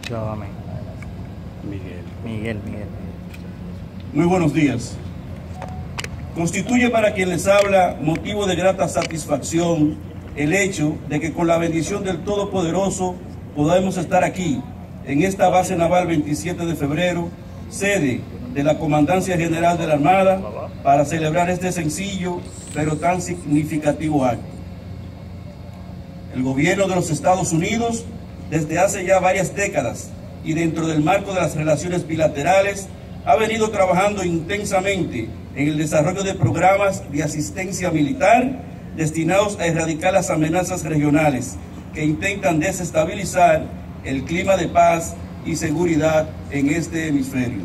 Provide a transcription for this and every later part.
Yo, amén. Miguel. Muy buenos días. Constituye para quien les habla motivo de grata satisfacción el hecho de que con la bendición del Todopoderoso podamos estar aquí, en esta base naval 27 de febrero, sede de la Comandancia General de la Armada, para celebrar este sencillo pero tan significativo acto. El gobierno de los Estados Unidos, desde hace ya varias décadas y dentro del marco de las relaciones bilaterales, ha venido trabajando intensamente en el desarrollo de programas de asistencia militar destinados a erradicar las amenazas regionales que intentan desestabilizar el clima de paz y seguridad en este hemisferio.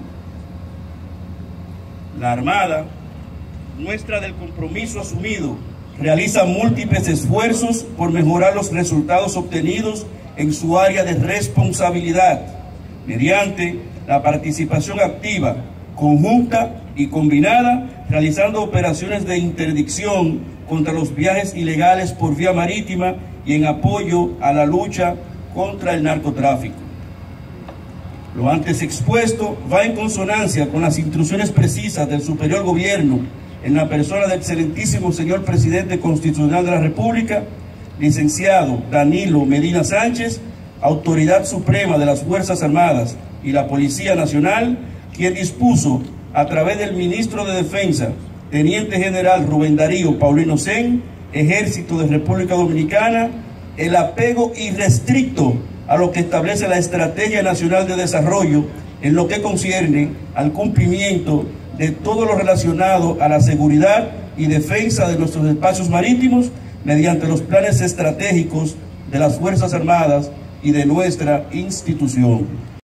La Armada, muestra del compromiso asumido, realiza múltiples esfuerzos por mejorar los resultados obtenidos en su área de responsabilidad, mediante la participación activa, conjunta y combinada, realizando operaciones de interdicción contra los viajes ilegales por vía marítima y en apoyo a la lucha contra el narcotráfico. Lo antes expuesto va en consonancia con las instrucciones precisas del superior gobierno en la persona del excelentísimo señor Presidente Constitucional de la República, licenciado Danilo Medina Sánchez, Autoridad Suprema de las Fuerzas Armadas y la Policía Nacional, quien dispuso a través del Ministro de Defensa, Teniente General Rubén Darío Paulino Sen, Ejército de República Dominicana, el apego irrestricto a lo que establece la Estrategia Nacional de Desarrollo en lo que concierne al cumplimiento de todo lo relacionado a la seguridad y defensa de nuestros espacios marítimos mediante los planes estratégicos de las Fuerzas Armadas y de nuestra institución.